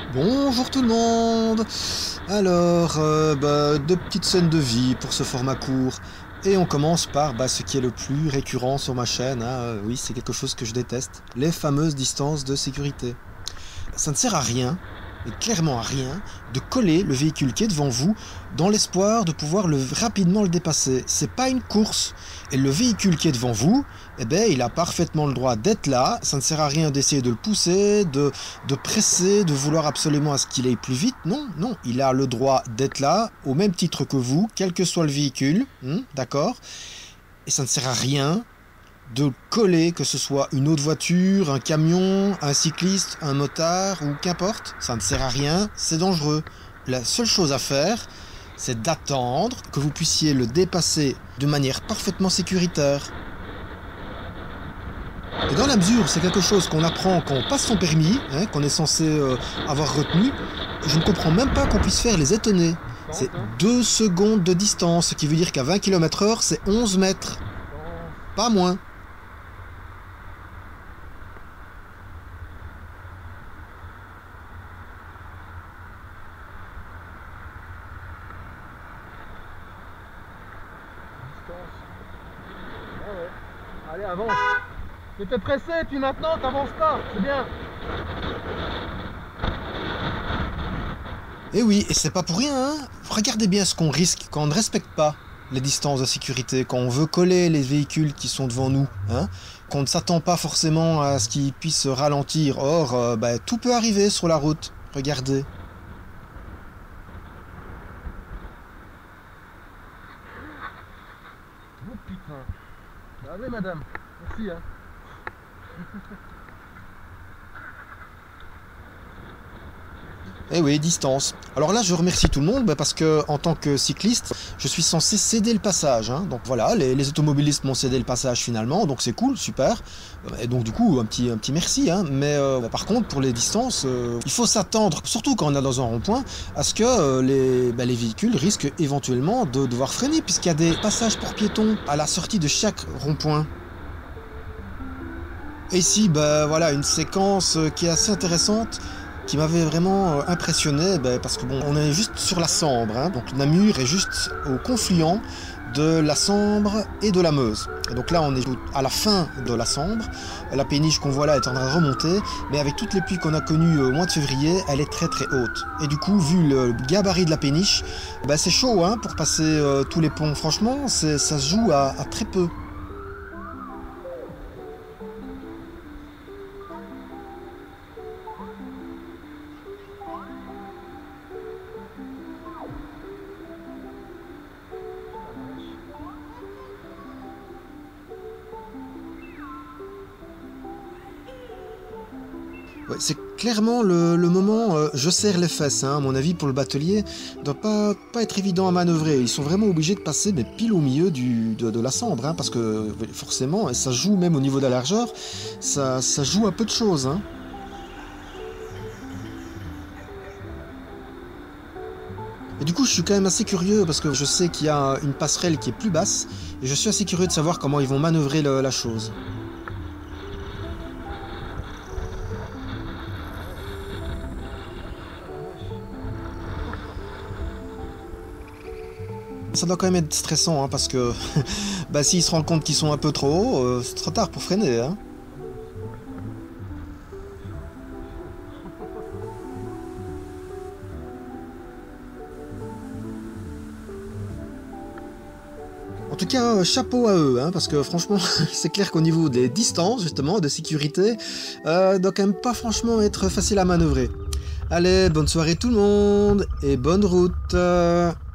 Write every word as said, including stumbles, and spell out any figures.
Bonjour tout le monde. Alors, euh, bah, deux petites scènes de vie pour ce format court. Et on commence par bah, ce qui est le plus récurrent sur ma chaîne, hein. Euh, Oui, c'est quelque chose que je déteste. Les fameuses distances de sécurité. Ça ne sert à rien, mais clairement à rien, de coller le véhicule qui est devant vous dans l'espoir de pouvoir le, rapidement le dépasser. C'est pas une course. Et le véhicule qui est devant vous, eh ben, il a parfaitement le droit d'être là. Ça ne sert à rien d'essayer de le pousser, de, de presser, de vouloir absolument à ce qu'il aille plus vite. Non, non, il a le droit d'être là, au même titre que vous, quel que soit le véhicule. Hein, d'accord? Et ça ne sert à rien de coller, que ce soit une autre voiture, un camion, un cycliste, un motard ou qu'importe. Ça ne sert à rien, c'est dangereux. La seule chose à faire, c'est d'attendre que vous puissiez le dépasser de manière parfaitement sécuritaire. Et dans la mesure, c'est quelque chose qu'on apprend quand on passe son permis, hein, qu'on est censé euh, avoir retenu, je ne comprends même pas qu'on puisse faire les étonner. C'est deux secondes de distance, ce qui veut dire qu'à vingt kilomètres heure, c'est onze mètres. Pas moins. Ah ouais. Allez, avance. T'étais pressé, puis maintenant t'avances pas. C'est bien. Et oui, et c'est pas pour rien, hein. Regardez bien ce qu'on risque quand on ne respecte pas les distances de sécurité, quand on veut coller les véhicules qui sont devant nous, hein, qu'on ne s'attend pas forcément à ce qu'ils puissent ralentir. Or, euh, bah, tout peut arriver sur la route. Regardez. Oh putain. Bah allez madame. Merci hein. Eh oui, distance. Alors là, je remercie tout le monde bah, parce que en tant que cycliste, je suis censé céder le passage, hein. Donc voilà, les, les automobilistes m'ont cédé le passage finalement, donc c'est cool, super. Et donc du coup, un petit, un petit merci, hein. Mais euh, bah, par contre, pour les distances, euh, il faut s'attendre, surtout quand on est dans un rond-point, à ce que euh, les, bah, les véhicules risquent éventuellement de devoir freiner, puisqu'il y a des passages pour piétons à la sortie de chaque rond-point. Et ici, bah, voilà, une séquence qui est assez intéressante, qui m'avait vraiment euh, impressionné, ben, parce que bon, on est juste sur la Sambre, hein, donc Namur est juste au confluent de la Sambre et de la Meuse. Et donc là, on est à la fin de la Sambre. La péniche qu'on voit là est en train de remonter, mais avec toutes les pluies qu'on a connues au mois de février, elle est très très haute. Et du coup, vu le gabarit de la péniche, ben, c'est chaud hein, pour passer euh, tous les ponts. Franchement, ça se joue à, à très peu. Ouais, c'est clairement le, le moment, euh, je serre les fesses, hein, à mon avis, pour le batelier, doit pas, pas être évident à manœuvrer. Ils sont vraiment obligés de passer mais pile au milieu du, de, de la Sambre, hein, parce que forcément, ça joue même au niveau de la largeur, ça, ça joue à peu de choses. Hein. Et du coup, je suis quand même assez curieux, parce que je sais qu'il y a une passerelle qui est plus basse, et je suis assez curieux de savoir comment ils vont manœuvrer le, la chose. Ça doit quand même être stressant, hein, parce que bah, s'ils se rendent compte qu'ils sont un peu trop hauts, euh, c'est trop tard pour freiner. Hein. En tout cas, euh, chapeau à eux, hein, parce que franchement, c'est clair qu'au niveau des distances, justement, de sécurité, euh, doit quand même pas franchement être facile à manœuvrer. Allez, bonne soirée tout le monde, et bonne route.